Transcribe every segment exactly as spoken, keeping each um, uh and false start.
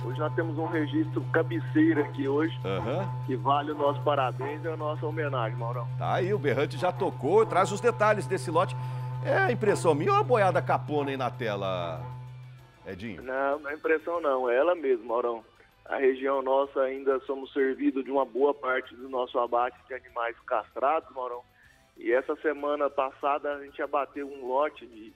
Hoje nós temos um registro cabeceira aqui hoje, Uhum. que vale o nosso parabéns e a nossa homenagem, Maurão. Tá aí, o Berrante já tocou, traz os detalhes desse lote. É impressão minha ou a boiada capona aí na tela, Edinho? Não, não é impressão não, é ela mesmo, Maurão. A região nossa ainda somos servidos de uma boa parte do nosso abate de animais castrados, Maurão. E essa semana passada a gente abateu um lote de,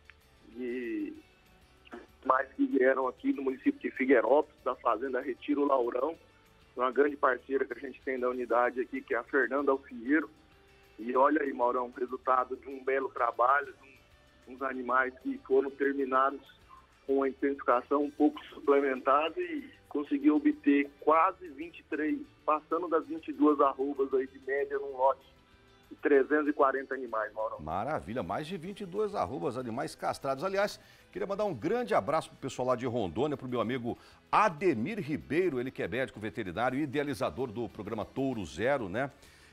de animais que vieram aqui no município de Figueirópolis, da Fazenda Retiro Laurão, uma grande parceira que a gente tem da unidade aqui, que é a Fernanda Alfieiro. E olha aí, Maurão, resultado de um belo trabalho, de uns animais que foram terminados com uma intensificação um pouco suplementada e conseguiu obter quase vinte e três, passando das vinte e duas arrobas aí de média num lote de trezentos e quarenta animais, Maurão. Maravilha, mais de vinte e duas arrobas, animais castrados. Aliás, queria mandar um grande abraço pro pessoal lá de Rondônia, pro meu amigo Ademir Ribeiro, ele que é médico veterinário e idealizador do programa Touro Zero, né?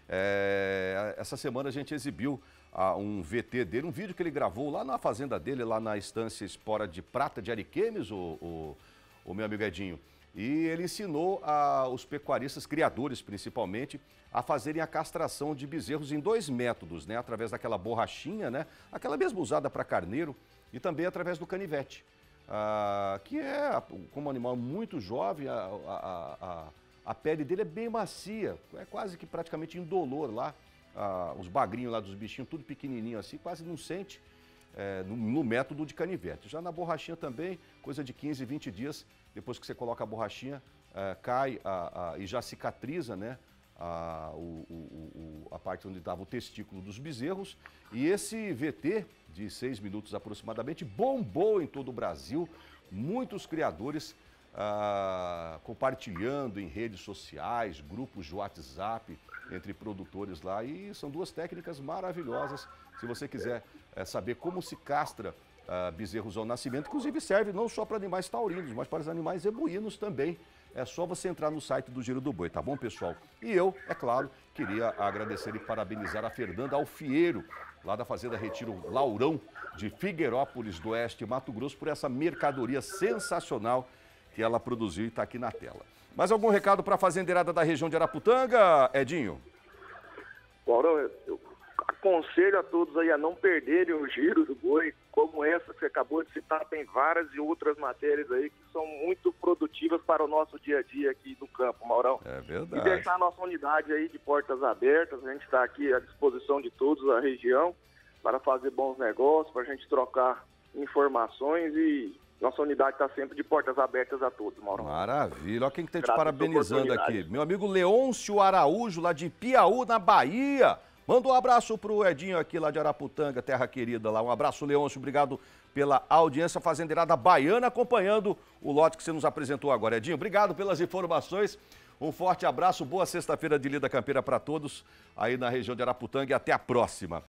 É, essa semana a gente exibiu ah, um V T dele, um vídeo que ele gravou lá na fazenda dele, lá na estância Espora de Prata de Ariquemes, o, o, o meu amigo Edinho. E ele ensinou a, os pecuaristas, criadores principalmente, a fazerem a castração de bezerros em dois métodos, né? Através daquela borrachinha, né? Aquela mesmo usada para carneiro, e também através do canivete, ah, que é, como um animal muito jovem, a, a, a, a pele dele é bem macia, é quase que praticamente indolor lá, ah, os bagrinhos lá dos bichinhos, tudo pequenininho assim, quase não sente. É, no, no método de canivete. Já na borrachinha também, coisa de quinze, vinte dias, depois que você coloca a borrachinha, é, cai a, a, e já cicatriza, né, a, o, o, o, a parte onde estava o testículo dos bezerros. E esse V T, de seis minutos aproximadamente, bombou em todo o Brasil. Muitos criadores ah, compartilhando em redes sociais, grupos de WhatsApp entre produtores lá. E são duas técnicas maravilhosas. Se você quiser é, saber como se castra uh, bezerros ao nascimento, inclusive serve não só para animais taurinos, mas para os animais zebuínos também. É só você entrar no site do Giro do Boi, tá bom, pessoal? E eu, é claro, queria agradecer e parabenizar a Fernanda Alfieiro, lá da Fazenda Retiro Laurão, de Figueirópolis do Oeste, Mato Grosso, por essa mercadoria sensacional que ela produziu e está aqui na tela. Mais algum recado para a fazendeirada da região de Araputanga, Edinho? Maurão, eu aconselho a todos aí a não perderem o Giro do Boi, como essa que você acabou de citar, tem várias e outras matérias aí que são muito produtivas para o nosso dia a dia aqui no campo, Maurão. É verdade. E deixar a nossa unidade aí de portas abertas, a gente está aqui à disposição de todos da região para fazer bons negócios, para a gente trocar informações e nossa unidade está sempre de portas abertas a todos, Maurão. Maravilha. Olha quem que está te Graças parabenizando aqui. Meu amigo Leôncio Araújo, lá de Piauí, na Bahia. Manda um abraço pro Edinho aqui lá de Araputanga, terra querida lá. Um abraço, Leôncio. Obrigado pela audiência fazendeirada baiana acompanhando o lote que você nos apresentou agora. Edinho, obrigado pelas informações. Um forte abraço. Boa sexta-feira de lida campeira para todos aí na região de Araputanga e até a próxima.